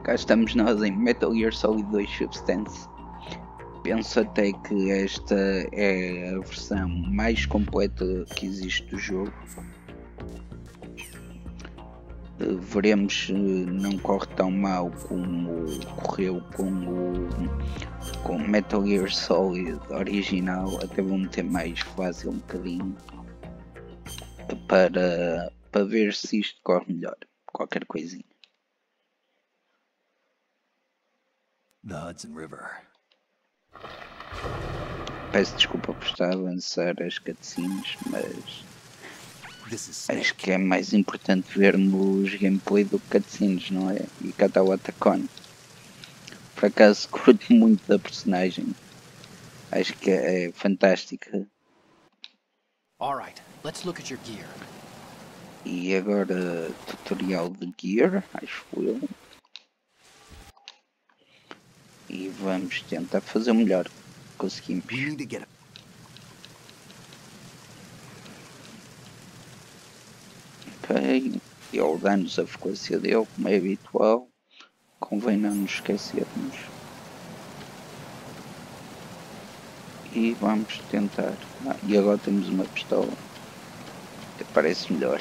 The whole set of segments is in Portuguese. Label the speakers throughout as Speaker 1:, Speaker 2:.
Speaker 1: Cá estamos nós em Metal Gear Solid 2 Substance. Penso até que esta é a versão mais completa que existe do jogo. Veremos se não corre tão mal como correu com Metal Gear Solid original. Até vou meter mais fácil um bocadinho para ver se isto corre melhor. Qualquer coisinha.
Speaker 2: The Hudson River.
Speaker 1: Peço desculpa por estar a avançar as cutscenes, mas acho que é mais importante vermos gameplay do que cutscenes, não é? E cá está o Atacon. Por acaso curto muito da personagem. Acho que é fantástica.
Speaker 2: Alright, let's look at your gear.
Speaker 1: E agora tutorial de gear, acho eu. E vamos tentar fazer o melhor que conseguimos. Ok, ele dá-nos a frequência dele, como é habitual. Convém não nos esquecermos. E vamos tentar. E agora temos uma pistola. Até parece melhor.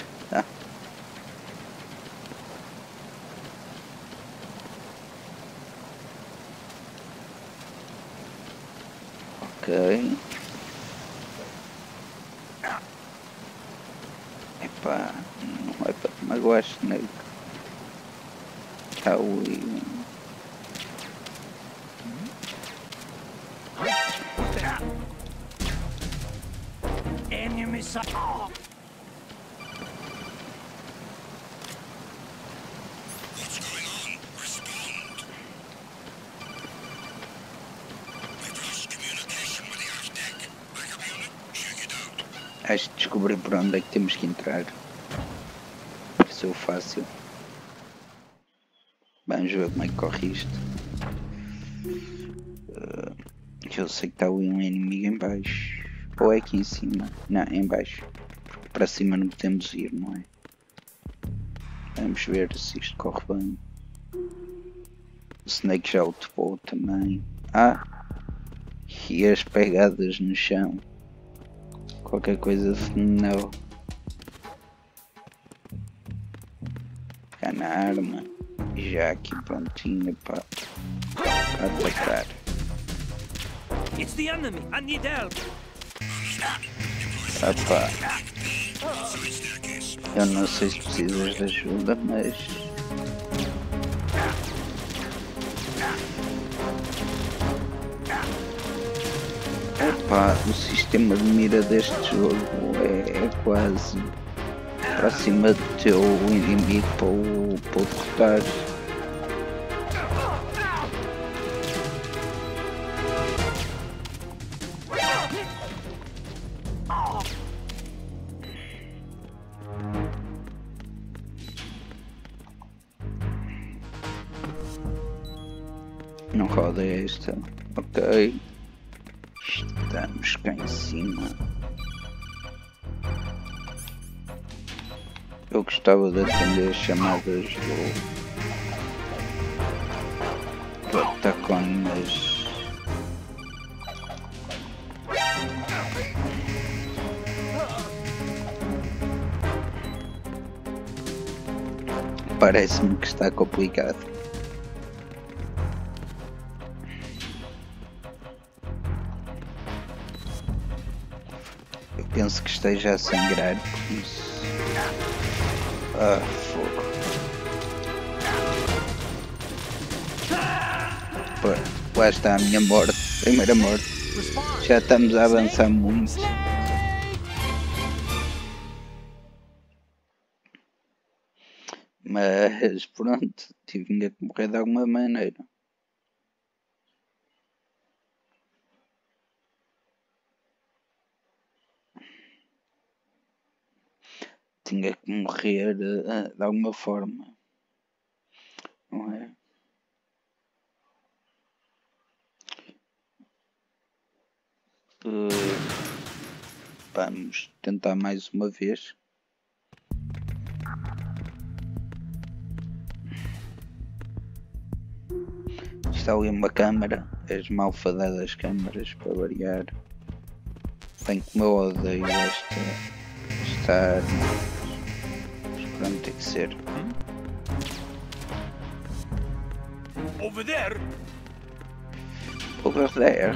Speaker 1: Ok. Epá, não é para te magoar, Snake. Tá ui.
Speaker 2: Enemy sight.
Speaker 3: What's going on? Respond. We've lost communication with the Earth deck. Backup unit, check it out.
Speaker 1: Acho que descobri por onde é que temos que entrar. Pareceu fácil. Vamos ver como é que corre isto. Eu sei que está ali um inimigo em baixo. Ou é aqui em cima? Não, em baixo. Porque para cima não podemos ir, não é? Vamos ver se isto corre bem. O Snake já o topou também. E as pegadas no chão. Qualquer coisa não. Pegar na arma. Já aqui prontinho para atacar.
Speaker 2: It's the enemy. I need help.
Speaker 1: Opa. Eu não sei se precisas de ajuda, mas... Opa, o sistema de mira deste jogo é quase para cima do teu inimigo para o derrotar. Não roda esta. Ok. Estamos cá em cima. Eu gostava de atender as chamadas do Atacon, mas... Parece-me que está complicado. Eu penso que esteja a sangrar, por isso... fogo. Pô, lá está a minha morte, primeira morte. Já estamos a avançar muito. Mas pronto, tive que morrer de alguma maneira. Tinha que morrer de alguma forma, não é? Vamos tentar mais uma vez. Está ali uma câmara, as malfadadas câmaras para variar. Bem como eu odeio esta arma. Mas pronto, tem que ser.
Speaker 2: Over there.
Speaker 1: Over there.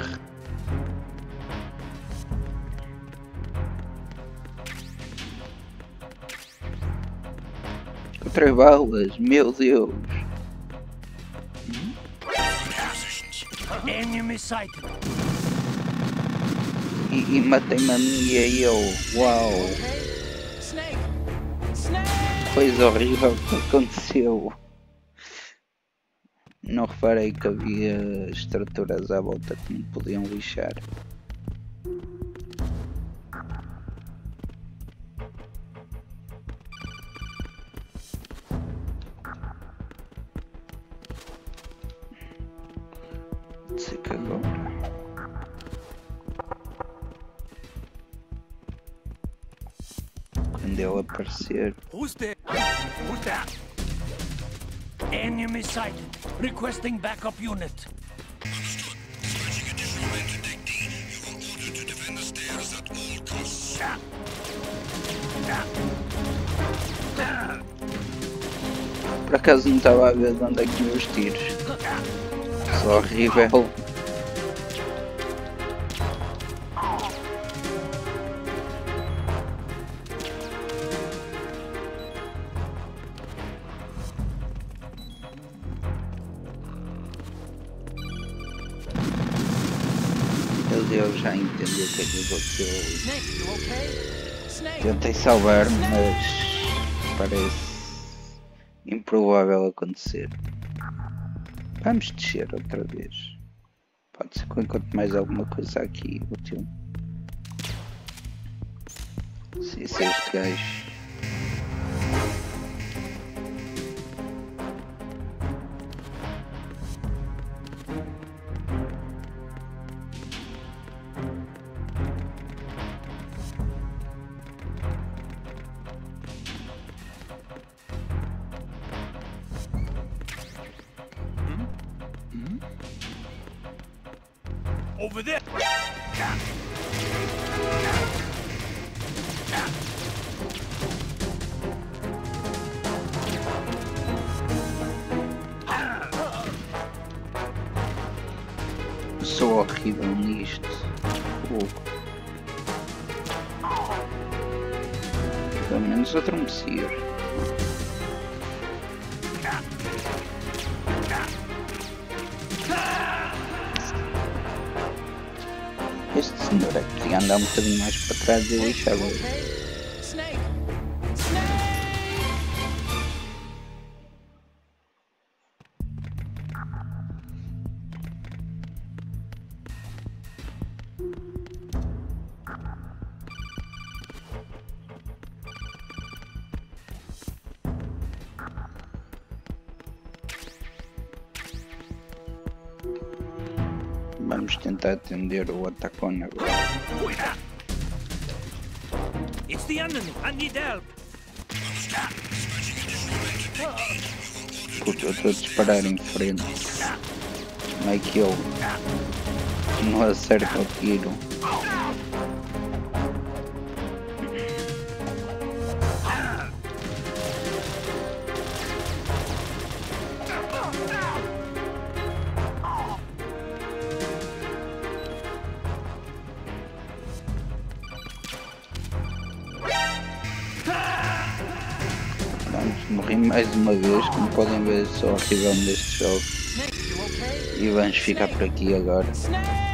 Speaker 1: Encontrei balas, meu Deus.
Speaker 2: Enemy sighted.
Speaker 1: E matei-me a mim e a eu. Uau.
Speaker 2: Snake. Snake.
Speaker 1: Coisa horrível que aconteceu. Não reparei que havia estruturas à volta que me podiam lixar. Sei que agora. Quando ele aparecer.
Speaker 2: Who's there? Who's that? Enemy sighted. Requesting backup unit.
Speaker 3: Understood. Dispatching additional men to Deck D. You are ordered to defend the stairs at all costs.
Speaker 1: Por acaso não estava a ver de onde é que vinham os tiros. Só horrível. Ele já entendeu o que é que aconteceu.
Speaker 2: Snake, you okay? Snake.
Speaker 1: Tentei salvar, mas parece improvável acontecer. Vamos descer outra vez. Pode ser que eu encontre mais alguma coisa aqui útil. Se este gajo.
Speaker 2: Over there.
Speaker 1: Sou horrível nisto. Pelo menos adormecer. Este senhor é que podia andar um bocadinho mais para trás e lixava.
Speaker 2: Snake.
Speaker 1: Vamos tentar atender o atacón agora.
Speaker 2: It's the enemy. I need help.
Speaker 1: Puta, eu estou a disparar em frente. Como é que ele não acerta o tiro? Morri mais uma vez, como podem ver, sou horrível neste jogo. E vamos ficar por aqui agora.